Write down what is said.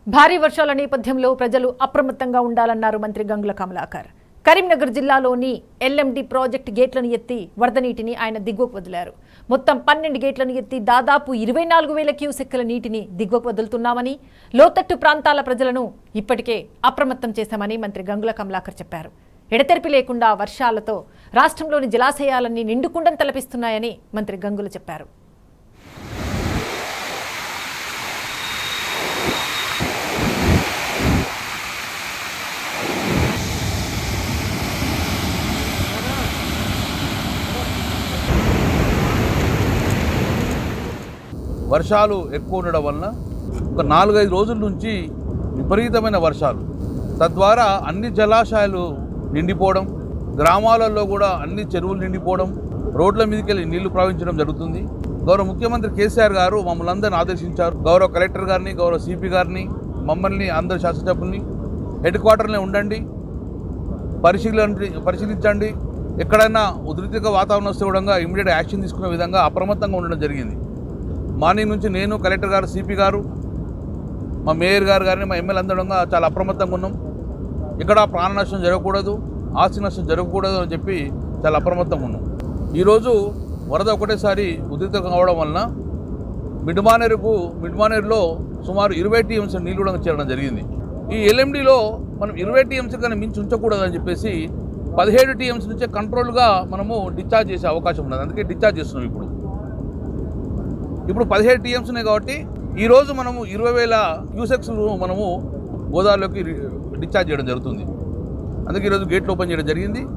భారీ వర్షాల నేపథ్యంలో ప్రజలు అప్రమత్తంగా ఉండాలన్నారు మంత్రి గంగుల కమలాకర్. కరీంనగర్ జిల్లాలోని ఎల్ఎండి ప్రాజెక్టు గేట్లను ఎత్తి వరద నీటిని ఆయన దిగువకు వదిలారు. మొత్తం 12 గేట్లను ఎత్తి దాదాపు 24,000 క్యూసెక్కుల నీటిని దిగువకు వదులుతున్నామని, లోతట్టు ప్రాంతాల ప్రజలను ఇప్పటికే అప్రమత్తం చేశామని మంత్రి గంగుల కమలాకర్ చెప్పారు. ఎడతెరిపి లేకుండా వర్షాలతో రాష్ట్రంలోని జలాశయాలన్నీ నిండుకుండం తలపిస్తున్నాయని మంత్రి గంగుల చెప్పారు. వర్షాలు ఎక్కువ ఉండడం వలన ఒక 4-5 రోజుల నుంచి విపరీతమైన వర్షాలు, తద్వారా అన్ని జలాశయాలు నిండిపోవడం, గ్రామాలలో కూడా అన్ని చెరువులు నిండిపోవడం, రోడ్ల మీదకి వెళ్ళి నీళ్లు ప్రవహించడం జరుగుతుంది. గౌరవ ముఖ్యమంత్రి కేసీఆర్ గారు మమ్మల్ని అందరినీ ఆదేశించారు. గౌరవ కలెక్టర్ గారిని, గౌరవ సిపి గారిని, మమ్మల్ని అందరు శాసనసభ్యుల్ని హెడ్ క్వార్టర్లో ఉండండి, పరిశీలించండి, ఎక్కడైనా ఉధృతిగా వాతావరణం వస్తే కూడా ఇమీడియట్ యాక్షన్ తీసుకునే విధంగా అప్రమత్తంగా ఉండడం జరిగింది. మార్నింగ్ నుంచి నేను, కలెక్టర్ గారు, సిపి గారు, మా మేయర్ గారు కానీ మా ఎమ్మెల్యే అందడం చాలా అప్రమత్తంగా ఉన్నాం. ఇక్కడ ప్రాణ నష్టం జరగకూడదు, ఆస్తి నష్టం జరగకూడదు అని చెప్పి చాలా అప్రమత్తంగా ఉన్నాం. ఈరోజు వరద ఒకటేసారి ఉధృతంగా కావడం వలన మిడ్మానేరులో సుమారు 20 TMC నీళ్ళు కూడా చేరడం జరిగింది. ఈ ఎల్ఎండిలో మనం 20 TMC కానీ మించి ఉంచకూడదు అని చెప్పేసి 17 TMC నుంచే కంట్రోల్గా మనము డిశ్చార్జ్ చేసే అవకాశం ఉన్నది. అందుకే డిశ్చార్జ్ చేస్తున్నాం. ఇప్పుడు 17 TMC ఉన్నాయి కాబట్టి ఈరోజు మనము 20,000 క్యూసెక్స్లు మనము గోదావరిలోకి డిశ్చార్జ్ చేయడం జరుగుతుంది. అందుకే ఈరోజు గేట్లు ఓపెన్ చేయడం జరిగింది.